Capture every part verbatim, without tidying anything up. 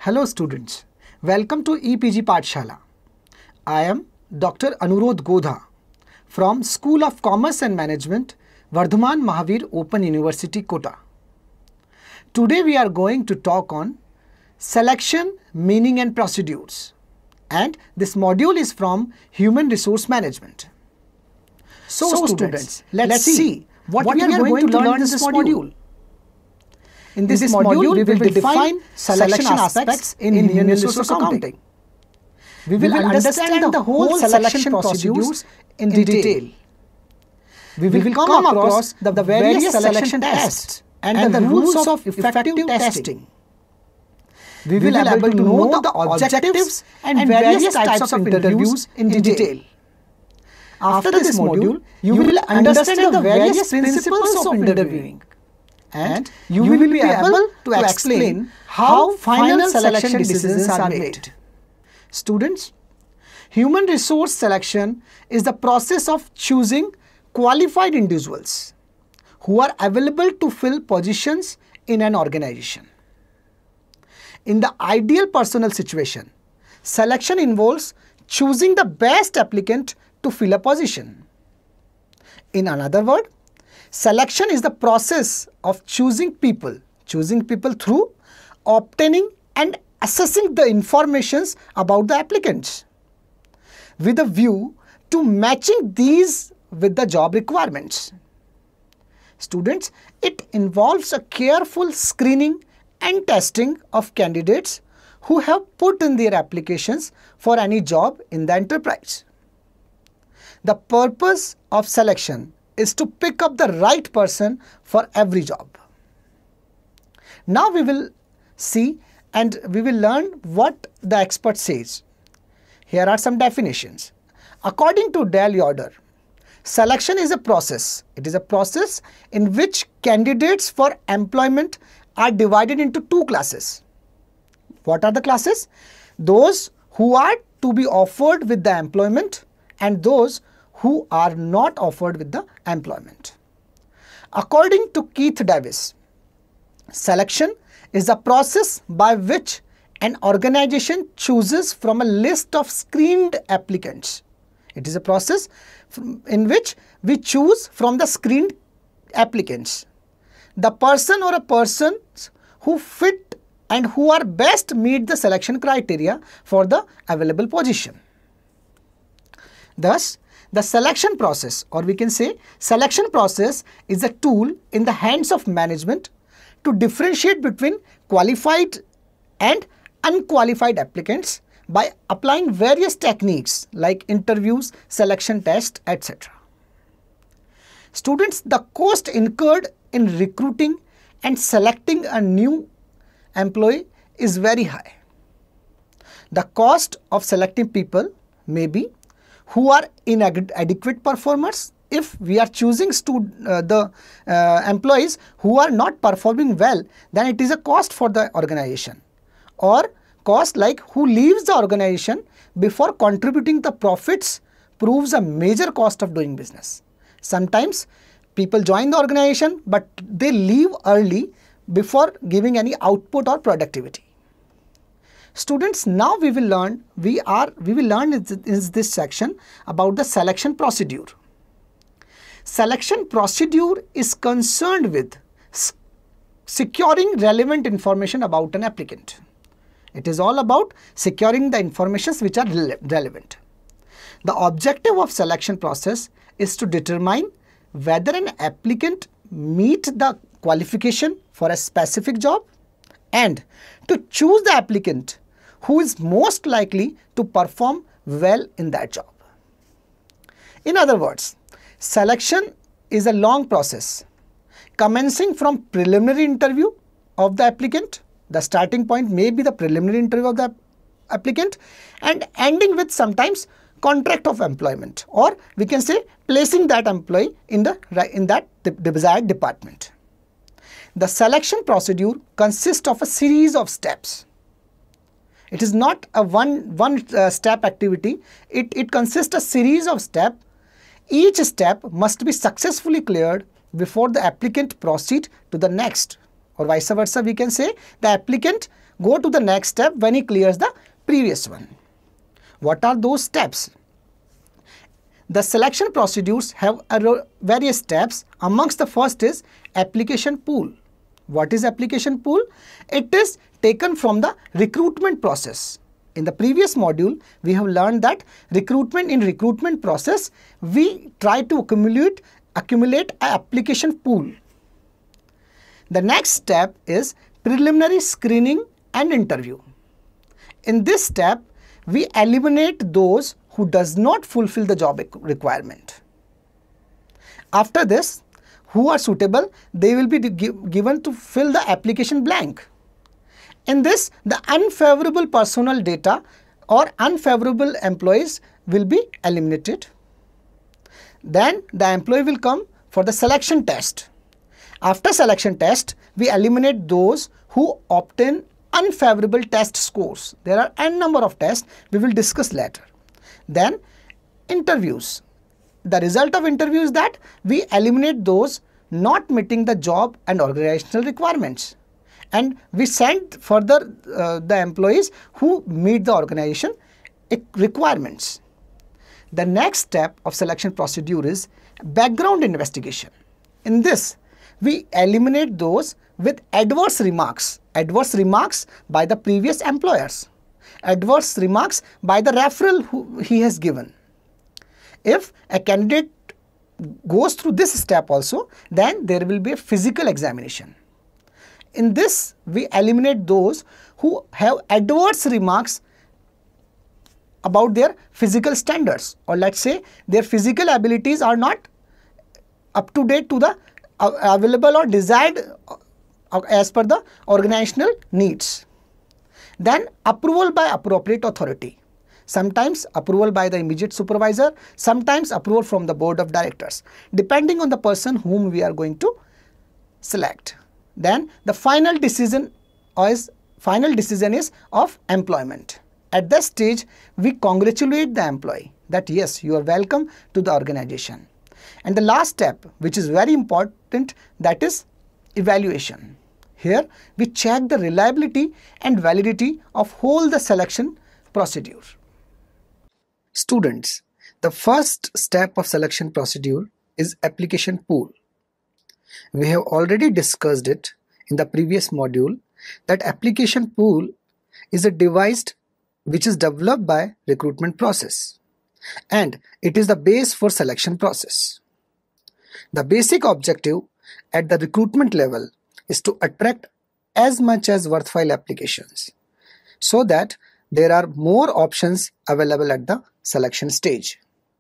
Hello students, welcome to E P G Pathshala. I am Doctor Anurodh Godha from School of Commerce and Management, Vardhaman Mahavir Open University, Kota. Today we are going to talk on selection, meaning and procedures, and this module is from Human Resource Management. So, so students, students, let's, let's see what, what we are, we are going, going to learn in this module. module. In this, in this module, module, we will define selection aspects in human resource accounting. We will, we will understand the whole selection procedures in detail. We will, we will come across the, the various selection tests and, and the rules of effective testing. We will be able to know the objectives and various types of interviews in detail. After this module, you will understand the various principles of interviewing. And you, you will be able to explain how final selection decisions are made. Students, human resource selection is the process of choosing qualified individuals who are available to fill positions in an organization. In the ideal personnel situation, selection involves choosing the best applicant to fill a position. In another word, selection is the process of choosing people, choosing people through obtaining and assessing the informations about the applicants with a view to matching these with the job requirements. Students, it involves a careful screening and testing of candidates who have put in their applications for any job in the enterprise. The purpose of selection is to pick up the right person for every job. Now we will see and we will learn what the expert says. Here are some definitions. According to Dale Yoder, selection is a process. It is a process in which candidates for employment are divided into two classes. What are the classes? Those who are to be offered with the employment and those who are not offered with the employment. According to Keith Davis, selection is a process by which an organization chooses from a list of screened applicants. It is a process in which we choose from the screened applicants the person or a persons who fit and who are best meet the selection criteria for the available position. Thus, the selection process, or we can say selection process, is a tool in the hands of management to differentiate between qualified and unqualified applicants by applying various techniques like interviews, selection tests, et cetera. Students, the cost incurred in recruiting and selecting a new employee is very high. The cost of selecting people may be who are inadequate performers. If we are choosing uh, the uh, employees who are not performing well, then it is a cost for the organization. Or cost like who leaves the organization before contributing the profits proves a major cost of doing business. Sometimes people join the organization but they leave early before giving any output or productivity. Students, now we will learn, we are, we will learn in this section about the selection procedure. Selection procedure is concerned with securing relevant information about an applicant. It is all about securing the information which are rele relevant. The objective of selection process is to determine whether an applicant meets the qualification for a specific job and to choose the applicant who is most likely to perform well in that job. In other words, selection is a long process commencing from preliminary interview of the applicant. The starting point may be the preliminary interview of the applicant and ending with sometimes contract of employment, or we can say placing that employee in, the, in that desired department. The selection procedure consists of a series of steps. It is not a one, one uh, step activity. It, it consists of a series of steps. Each step must be successfully cleared before the applicant proceed to the next, or vice versa. We can say the applicant go to the next step when he clears the previous one. What are those steps? The selection procedures have various steps. Amongst the first is application pool. What is application pool? It is taken from the recruitment process. In the previous module, we have learned that recruitment in recruitment process, we try to accumulate, accumulate an application pool. The next step is preliminary screening and interview. In this step, we eliminate those who does not fulfill the job requirement. After this, who are suitable, they will be given to fill the application blank. In this, the unfavorable personal data or unfavorable employees will be eliminated. Then the employee will come for the selection test. After selection test, we eliminate those who obtain unfavorable test scores. There are n number of tests, we will discuss later. Then interviews. The result of interview is that we eliminate those not meeting the job and organizational requirements, and we send further uh, the employees who meet the organization requirements. The next step of selection procedure is background investigation. In this, we eliminate those with adverse remarks. Adverse remarks by the previous employers. Adverse remarks by the referral who he has given. If a candidate goes through this step also, then there will be a physical examination. In this, we eliminate those who have adverse remarks about their physical standards, or let's say their physical abilities are not up to date to the available or desired as per the organizational needs. Then approval by appropriate authority. Sometimes approval by the immediate supervisor, sometimes approval from the board of directors, depending on the person whom we are going to select. Then the final decision is final decision is of employment. At that stage, we congratulate the employee that yes, you are welcome to the organization. And the last step, which is very important, that is evaluation. Here we check the reliability and validity of whole the selection procedure. Students, the first step of selection procedure is application pool. We have already discussed it in the previous module that application pool is a device which is developed by recruitment process, and it is the base for selection process. The basic objective at the recruitment level is to attract as much as worthwhile applications so that there are more options available at the selection stage.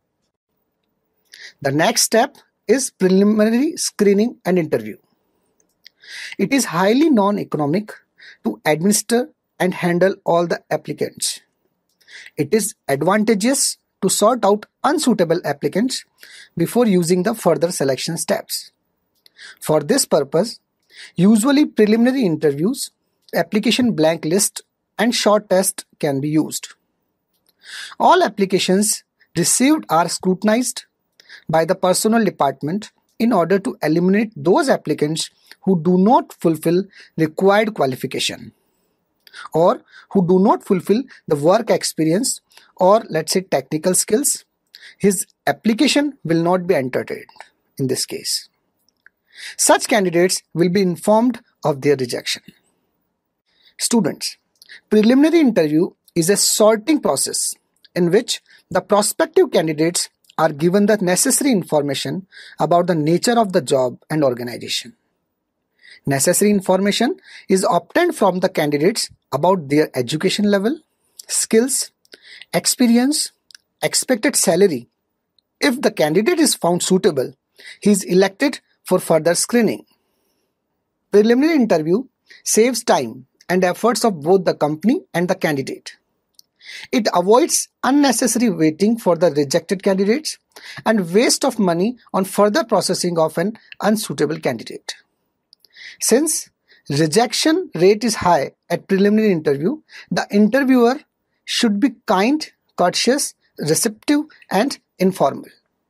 The next step is preliminary screening and interview. It is highly non-economic to administer and handle all the applicants. It is advantageous to sort out unsuitable applicants before using the further selection steps. For this purpose, usually preliminary interviews, application blank list, and short test can be used. All applications received are scrutinized by the personnel department in order to eliminate those applicants who do not fulfill required qualification or who do not fulfill the work experience or let's say technical skills. His application will not be entertained in this case. Such candidates will be informed of their rejection. Students, preliminary interview is a sorting process in which the prospective candidates are given the necessary information about the nature of the job and organization. Necessary information is obtained from the candidates about their education level, skills, experience, expected salary. If the candidate is found suitable, he is elected for further screening. Preliminary interview saves time and efforts of both the company and the candidate. It avoids unnecessary waiting for the rejected candidates and waste of money on further processing of an unsuitable candidate. Since rejection rate is high at preliminary interview, the interviewer should be kind, courteous, receptive, and informal.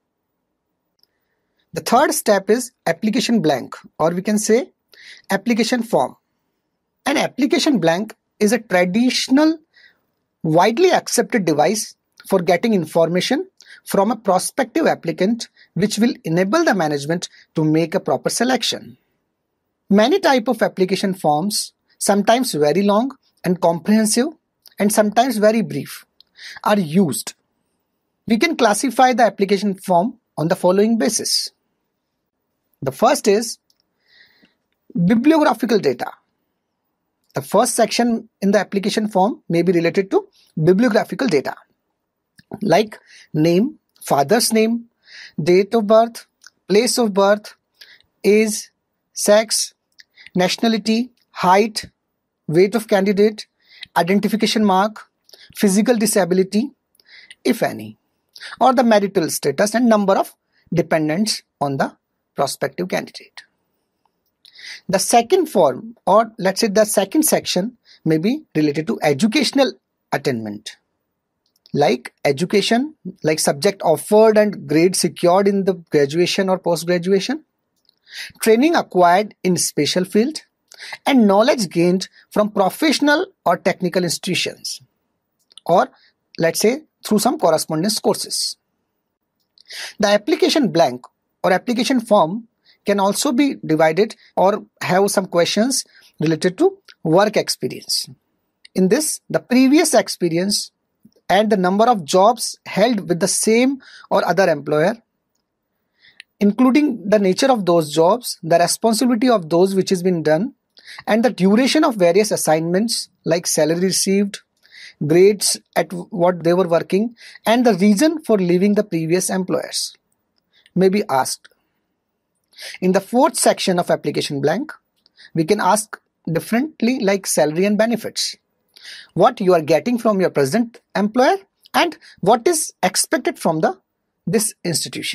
The third step is application blank, or we can say application form. An application blank is a traditional, widely accepted device for getting information from a prospective applicant, which will enable the management to make a proper selection. Many types of application forms, sometimes very long and comprehensive and sometimes very brief, are used. We can classify the application form on the following basis. The first is bibliographical data. The first section in the application form may be related to bibliographical data like name, father's name, date of birth, place of birth, age, sex, nationality, height, weight of candidate, identification mark, physical disability, if any, or the marital status and number of dependents on the prospective candidate. The second form, or let's say the second section, may be related to educational attainment, like education, like subject offered and grade secured in the graduation or post-graduation, training acquired in special field, and knowledge gained from professional or technical institutions, or let's say through some correspondence courses. The application blank or application form can also be divided or have some questions related to work experience. In this, the previous experience and the number of jobs held with the same or other employer, including the nature of those jobs, the responsibility of those which has been done, and the duration of various assignments like salary received, grades at what they were working, and the reason for leaving the previous employers may be asked. In the fourth section of application blank, we can ask differently like salary and benefits, what you are getting from your present employer and what is expected from the this institution.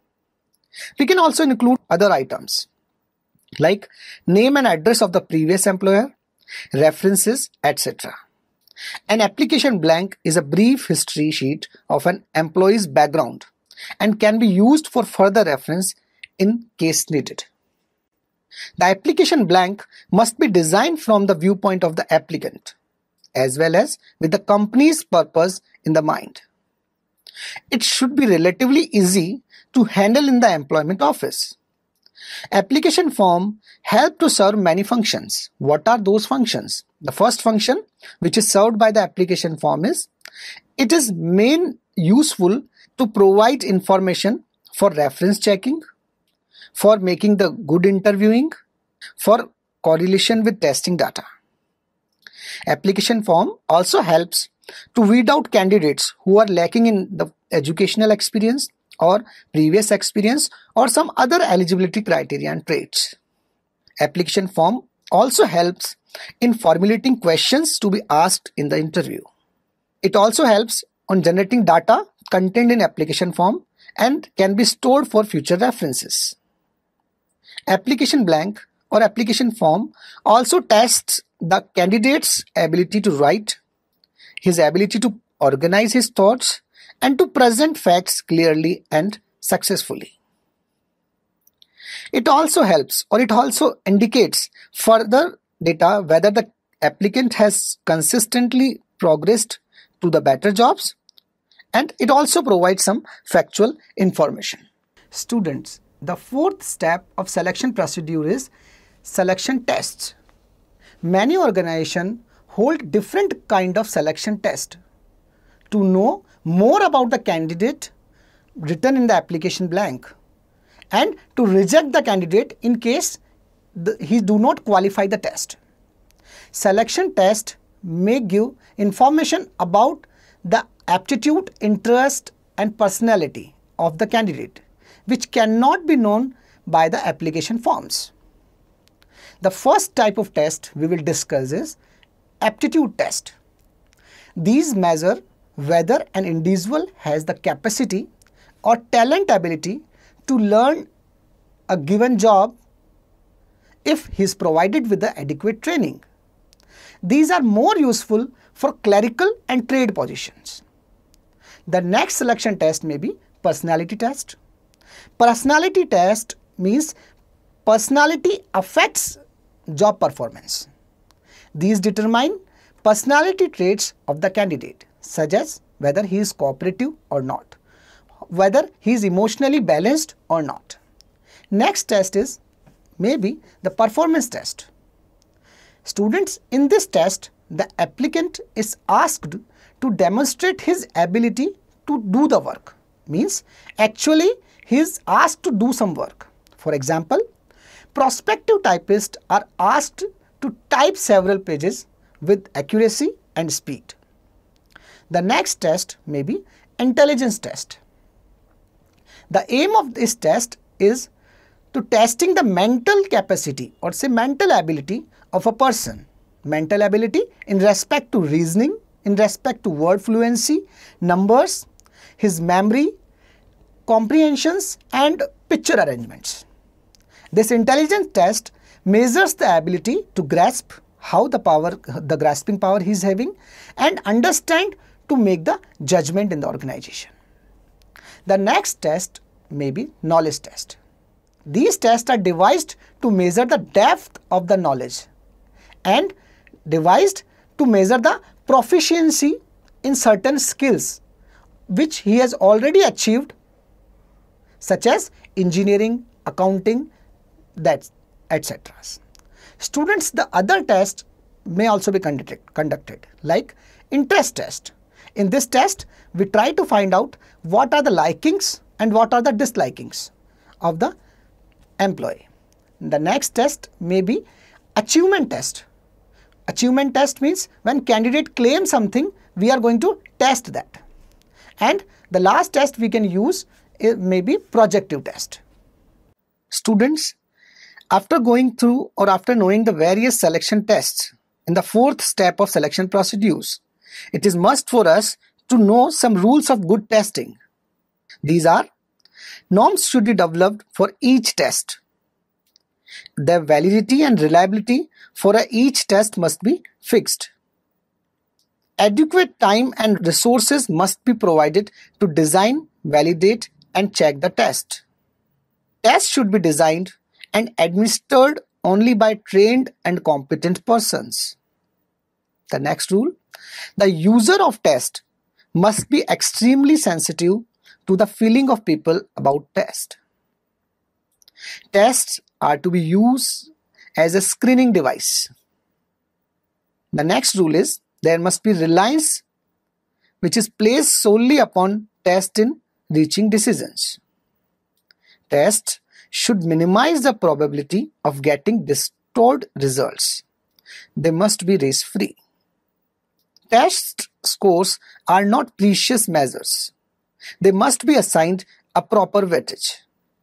We can also include other items like name and address of the previous employer, references, et cetera. An application blank is a brief history sheet of an employee's background and can be used for further reference in case needed. The application blank must be designed from the viewpoint of the applicant as well as with the company's purpose in the mind. It should be relatively easy to handle in the employment office. Application form help to serve many functions. What are those functions? The first function which is served by the application form is, it is main useful to provide information for reference checking, for making the good interviewing, for correlation with testing data. Application form also helps to weed out candidates who are lacking in the educational experience or previous experience or some other eligibility criteria and traits. Application form also helps in formulating questions to be asked in the interview. It also helps on generating data contained in application form and can be stored for future references. Application blank or application form also tests the candidate's ability to write, his ability to organize his thoughts, and to present facts clearly and successfully. It also helps or it also indicates further data whether the applicant has consistently progressed to the better jobs, and it also provides some factual information. Students, the fourth step of selection procedure is selection tests. Many organizations hold different kind of selection test. To know more about the candidate written in the application blank and to reject the candidate in case the, he do not qualify the test. Selection test may give information about the aptitude, interest and personality of the candidate, which cannot be known by the application forms. The first type of test we will discuss is aptitude test. These measure whether an individual has the capacity or talent ability to learn a given job if he is provided with the adequate training. These are more useful for clerical and trade positions. The next selection test may be personality test. Personality test means personality affects job performance. These determine personality traits of the candidate, such as whether he is cooperative or not, whether he is emotionally balanced or not. Next test is maybe the performance test. Students, in this test, the applicant is asked to demonstrate his ability to do the work. Means actually he is asked to do some work. For example, prospective typists are asked to type several pages with accuracy and speed. The next test may be intelligence test. The aim of this test is to testing the mental capacity or say mental ability of a person. Mental ability in respect to reasoning, in respect to word fluency, numbers, his memory, comprehensions and picture arrangements. This intelligence test measures the ability to grasp how the power, the grasping power he is having and understand to make the judgment in the organization. The next test may be knowledge test. These tests are devised to measure the depth of the knowledge and devised to measure the proficiency in certain skills which he has already achieved, such as engineering, accounting, that et cetera. Students, the other tests may also be conducted, conducted like interest test. In this test, we try to find out what are the likings and what are the dislikings of the employee. The next test may be achievement test. Achievement test means when candidate claims something, we are going to test that. And the last test we can use is maybe projective test. Students, after going through or after knowing the various selection tests in the fourth step of selection procedures, it is must for us to know some rules of good testing. These are: norms should be developed for each test. Their validity and reliability for each test must be fixed. Adequate time and resources must be provided to design, validate and check the test. Tests should be designed and administered only by trained and competent persons. The next rule: the user of test must be extremely sensitive to the feeling of people about test. Tests are to be used as a screening device. The next rule is there must be reliance which is placed solely upon test in reaching decisions. Tests should minimize the probability of getting distorted results. They must be race-free. Test scores are not precious measures. They must be assigned a proper weightage.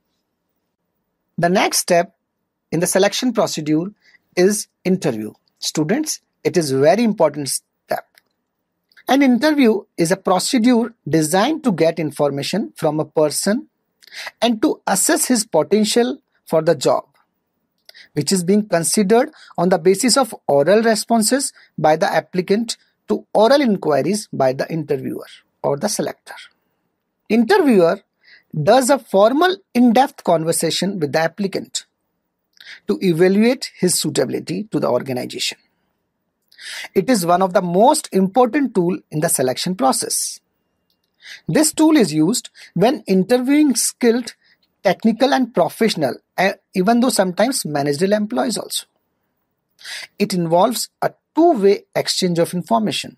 The next step in the selection procedure is interview. Students, it is a very important step. An interview is a procedure designed to get information from a person and to assess his potential for the job, which is being considered on the basis of oral responses by the applicant to oral inquiries by the interviewer or the selector. Interviewer does a formal in-depth conversation with the applicant to evaluate his suitability to the organization. It is one of the most important tools in the selection process. This tool is used when interviewing skilled, technical and professional, even though sometimes managerial employees also. It involves a two-way exchange of information.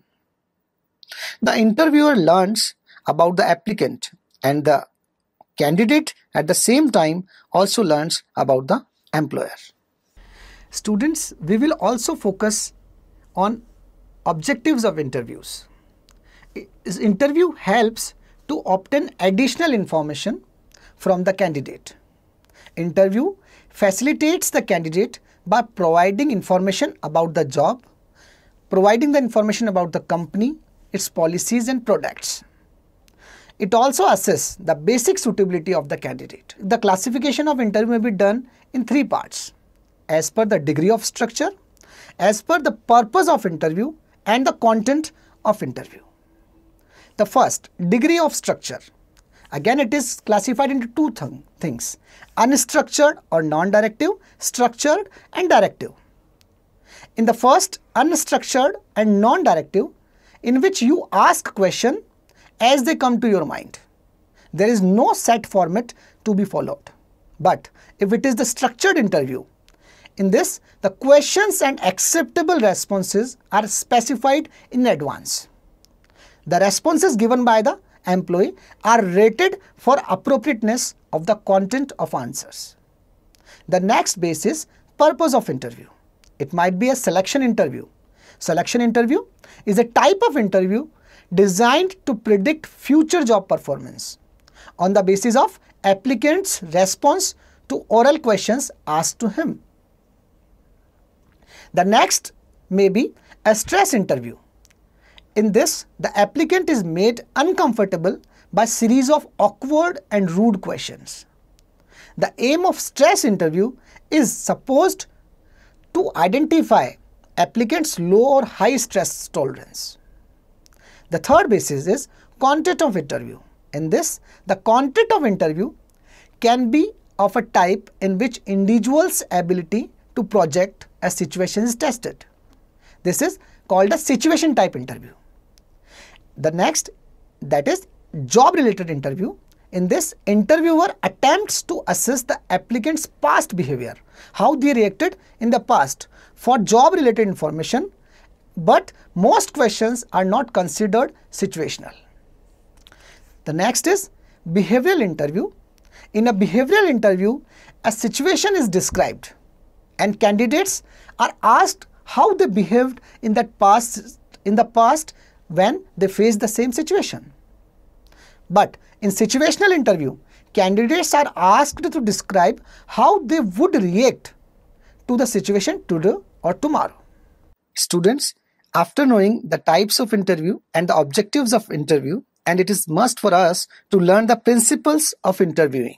The interviewer learns about the applicant and the candidate at the same time also learns about the employer. Students, we will also focus on objectives of interviews. This interview helps to obtain additional information from the candidate. Interview facilitates the candidate by providing information about the job, providing the information about the company, its policies and products. It also assesses the basic suitability of the candidate. The classification of interview may be done in three parts: as per the degree of structure, as per the purpose of interview and the content of interview. The first, degree of structure. Again, it is classified into two th things: unstructured or non-directive, structured and directive. In the first, unstructured and non-directive, in which you ask question as they come to your mind. There is no set format to be followed. But if it is the structured interview, in this, the questions and acceptable responses are specified in advance. The responses given by the employee are rated for appropriateness of the content of answers. The next base is purpose of interview. It might be a selection interview. Selection interview is a type of interview designed to predict future job performance on the basis of applicant's response to oral questions asked to him. The next may be a stress interview. In this, the applicant is made uncomfortable by a series of awkward and rude questions. The aim of stress interview is supposed to identify applicant's low or high stress tolerance. The third basis is content of interview. In this, the content of interview can be of a type in which individual's ability to project a situation is tested. This is called a situation type interview. The next, that is job related interview. In this, interviewer attempts to assess the applicant's past behavior, how they reacted in the past for job related information, but most questions are not considered situational. The next is behavioral interview. In a behavioral interview, a situation is described and candidates are asked how they behaved in that past in the past when they faced the same situation. But in situational interview, candidates are asked to describe how they would react to the situation today or tomorrow. Students, after knowing the types of interview and the objectives of interview, and it is must for us to learn the principles of interviewing.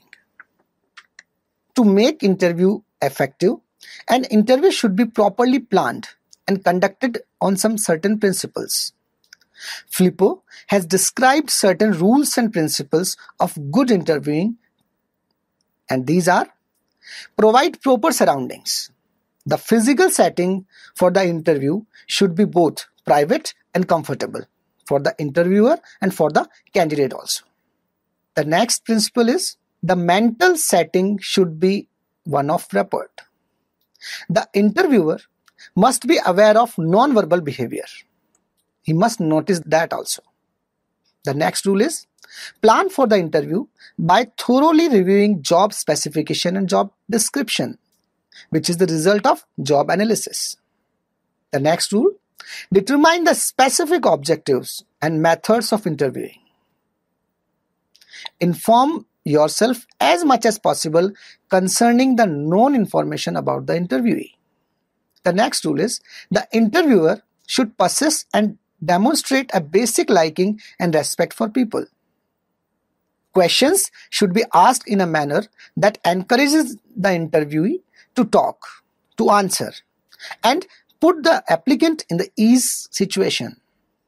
To make interview effective, an interview should be properly planned and conducted on some certain principles. Filippo has described certain rules and principles of good interviewing, and these are: provide proper surroundings. The physical setting for the interview should be both private and comfortable for the interviewer and for the candidate also. The next principle is the mental setting should be one of rapport. The interviewer must be aware of non-verbal behavior. He must notice that also. The next rule is plan for the interview by thoroughly reviewing job specification and job description, which is the result of job analysis. The next rule, determine the specific objectives and methods of interviewing. Inform yourself as much as possible concerning the known information about the interviewee. The next rule is the interviewer should possess and demonstrate a basic liking and respect for people. Questions should be asked in a manner that encourages the interviewee to talk, to answer, and put the applicant in the ease situation.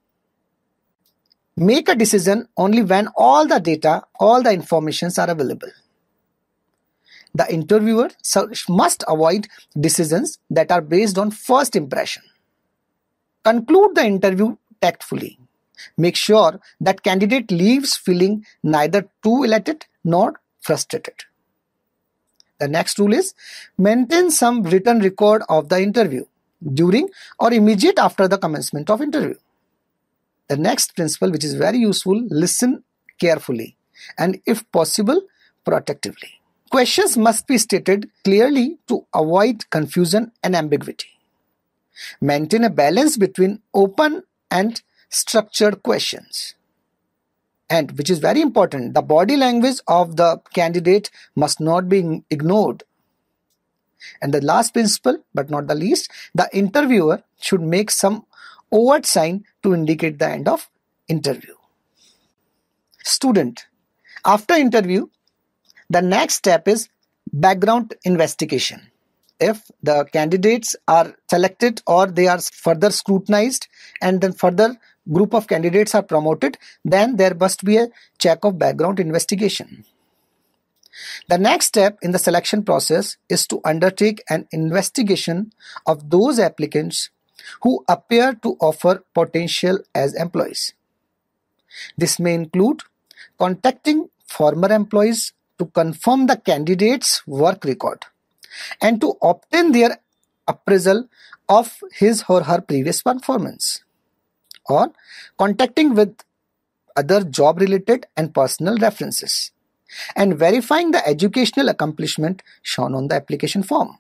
Make a decision only when all the data, all the informations are available. The interviewer must avoid decisions that are based on first impression. Conclude the interview tactfully. Make sure that candidate leaves feeling neither too elated nor frustrated. The next rule is maintain some written record of the interview during or immediate after the commencement of interview. The next principle, which is very useful, listen carefully and if possible protectively. Questions must be stated clearly to avoid confusion and ambiguity. Maintain a balance between open and structured questions. And which is very important, the body language of the candidate must not be ignored. And the last principle, but not the least, the interviewer should make some overt sign to indicate the end of interview. Student, after interview, the next step is background investigation. If the candidates are selected or they are further scrutinized and then further group of candidates are promoted, then there must be a check of background investigation. The next step in the selection process is to undertake an investigation of those applicants who appear to offer potential as employees. This may include contacting former employees to confirm the candidate's work record and to obtain their appraisal of his or her previous performance, or contacting with other job-related and personal references and verifying the educational accomplishment shown on the application form.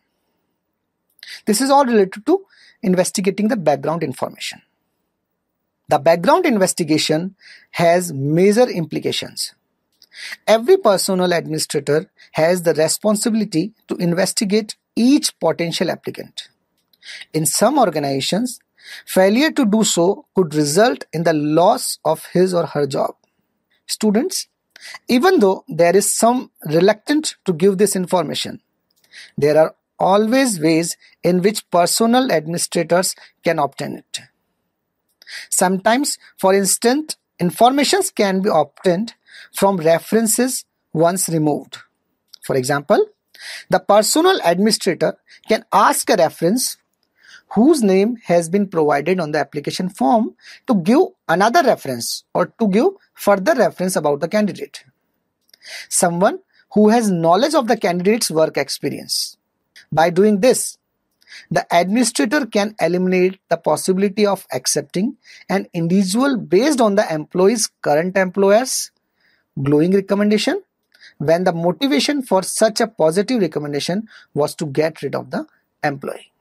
This is all related to investigating the background information. The background investigation has major implications. Every personnel administrator has the responsibility to investigate each potential applicant. In some organizations, failure to do so could result in the loss of his or her job. Students, even though there is some reluctance to give this information, there are always ways in which personnel administrators can obtain it. Sometimes, for instance, information can be obtained from references once removed. For example, the personnel administrator can ask a reference whose name has been provided on the application form to give another reference or to give further reference about the candidate. Someone who has knowledge of the candidate's work experience. By doing this, the administrator can eliminate the possibility of accepting an individual based on the employee's current employer's glowing recommendation when the motivation for such a positive recommendation was to get rid of the employee.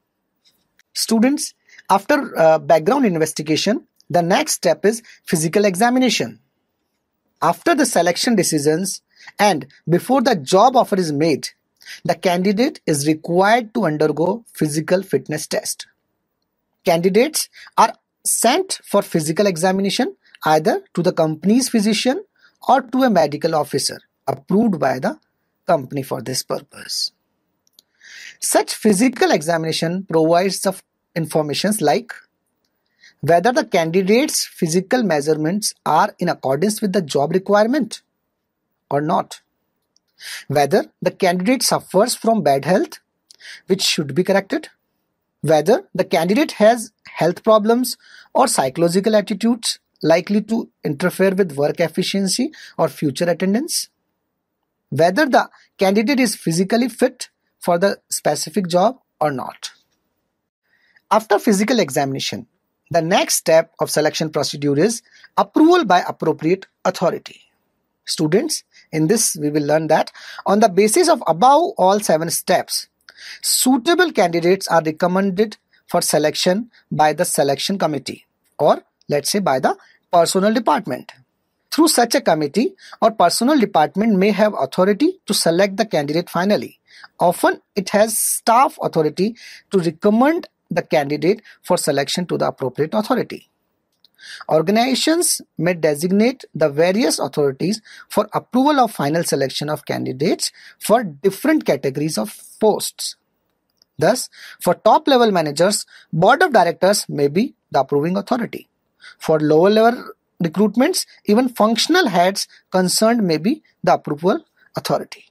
Students, after uh, background investigation, the next step is physical examination. After the selection decisions and before the job offer is made, the candidate is required to undergo physical fitness test. Candidates are sent for physical examination either to the company's physician or to a medical officer approved by the company for this purpose. Such physical examination provides the information like whether the candidate's physical measurements are in accordance with the job requirement or not, whether the candidate suffers from bad health, which should be corrected, whether the candidate has health problems or psychological attitudes likely to interfere with work efficiency or future attendance, whether the candidate is physically fit for the specific job or not. After physical examination, the next step of selection procedure is approval by appropriate authority. Students, in this we will learn that on the basis of above all seven steps, suitable candidates are recommended for selection by the selection committee or let's say by the personnel department. Through such a committee or personnel department may have authority to select the candidate finally. Often it has staff authority to recommend the candidate for selection to the appropriate authority. Organizations may designate the various authorities for approval of final selection of candidates for different categories of posts. Thus, for top level managers, board of directors may be the approving authority. For lower level recruitments, even functional heads concerned may be the approval authority.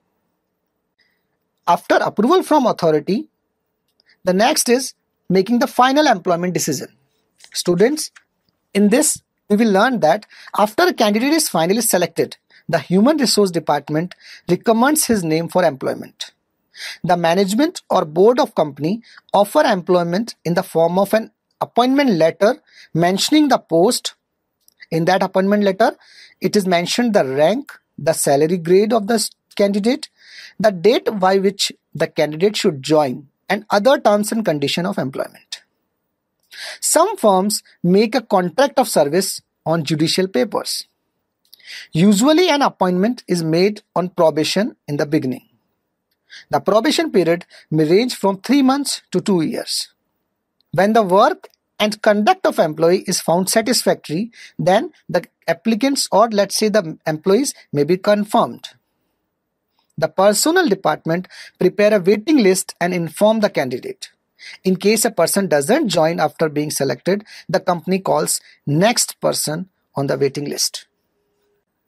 After approval from authority, the next is making the final employment decision. Students, in this we will learn that after a candidate is finally selected, the human resource department recommends his name for employment. The management or board of company offer employment in the form of an appointment letter mentioning the post. In that appointment letter, it is mentioned the rank, the salary grade of the candidate, the date by which the candidate should join, and other terms and conditions of employment. Some firms make a contract of service on judicial papers. Usually an appointment is made on probation in the beginning. The probation period may range from three months to two years. When the work and conduct of employee is found satisfactory, then the applicants or let's say the employees may be confirmed. The personnel department prepare a waiting list and inform the candidate. In case a person doesn't join after being selected, the company calls next person on the waiting list.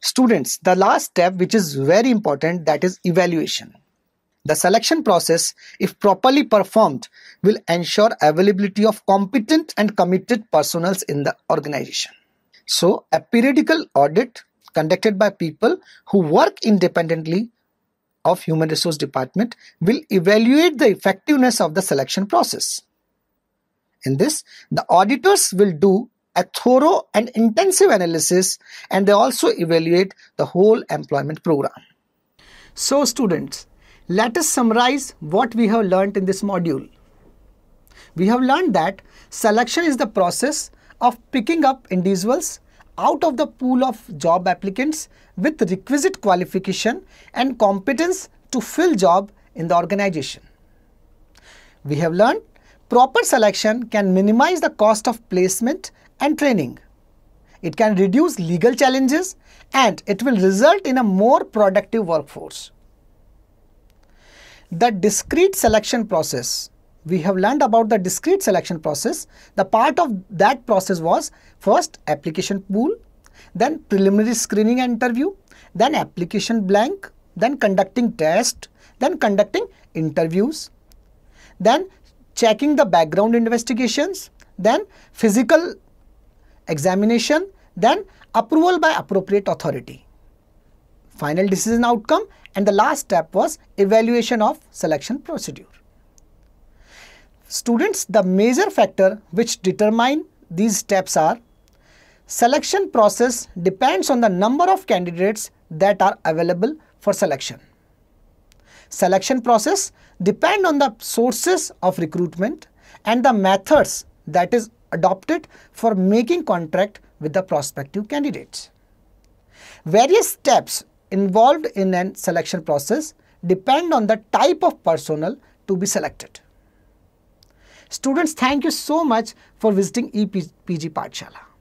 Students, the last step, which is very important, that is evaluation. The selection process, if properly performed, will ensure availability of competent and committed personnel in the organization. So, a periodical audit conducted by people who work independently of Human Resource Department will evaluate the effectiveness of the selection process. In this, the auditors will do a thorough and intensive analysis, and they also evaluate the whole employment program. So students, let us summarize what we have learned in this module. We have learned that selection is the process of picking up individuals out of the pool of job applicants with requisite qualification and competence to fill job in the organization. We have learned proper selection can minimize the cost of placement and training. It can reduce legal challenges and it will result in a more productive workforce. The discrete selection process. We have learned about the discrete selection process. The part of that process was first application pool, then preliminary screening and interview, then application blank, then conducting test, then conducting interviews, then checking the background investigations, then physical examination, then approval by appropriate authority. Final decision outcome, and the last step was evaluation of selection procedure. Students, the major factor which determine these steps are: selection process depends on the number of candidates that are available for selection. Selection process depend on the sources of recruitment and the methods that is adopted for making contact with the prospective candidates. Various steps involved in a selection process depend on the type of personnel to be selected. Students, thank you so much for visiting E P G Pathshala.